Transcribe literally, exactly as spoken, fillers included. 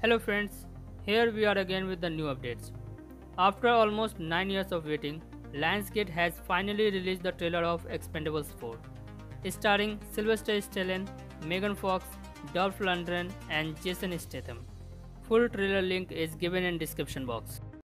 Hello friends, here we are again with the new updates. After almost nine years of waiting, Lionsgate has finally released the trailer of Expendables four, starring Sylvester Stallone, Megan Fox, Dolph Lundgren and Jason Statham. Full trailer link is given in description box.